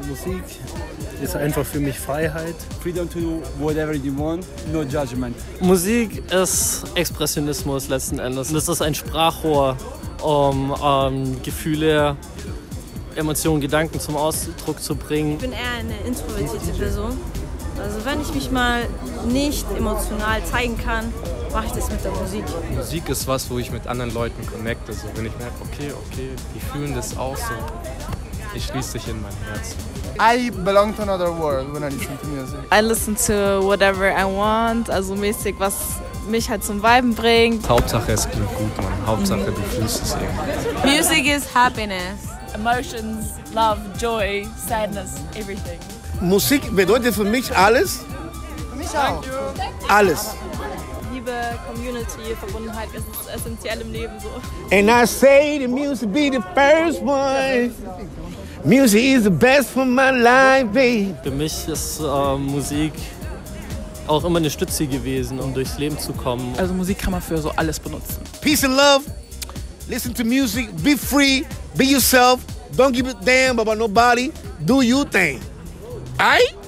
Musik ist einfach für mich Freiheit. Freedom to do whatever you want, no judgment. Musik ist Expressionismus letzten Endes. Das ist ein Sprachrohr, um Gefühle, Emotionen, Gedanken zum Ausdruck zu bringen. Ich bin eher eine introvertierte Person. Also wenn ich mich mal nicht emotional zeigen kann, mache ich das mit der Musik. Musik ist was, wo ich mit anderen Leuten connecte. So, wenn ich merke, okay, die fühlen das auch so. Ich schließe dich in mein Herz. I belong to another world when I listen to music. I listen to whatever I want, also mäßig, was mich halt zum Viben bringt. Hauptsache es klingt gut, Mann. Hauptsache du fühlst es irgendwie. Music is happiness. Emotions, love, joy, sadness, everything. Musik bedeutet für mich alles. Für mich auch. Alles. Liebe, Community, Verbundenheit ist essentiell im Leben so. And I say the music be the first one. Music is the best for my life, babe. Für mich ist Musik auch immer eine Stütze gewesen, um durchs Leben zu kommen. Also Musik kann man für so alles benutzen. Peace and love. Listen to music. Be free. Be yourself. Don't give a damn about nobody. Do your thing. Aight?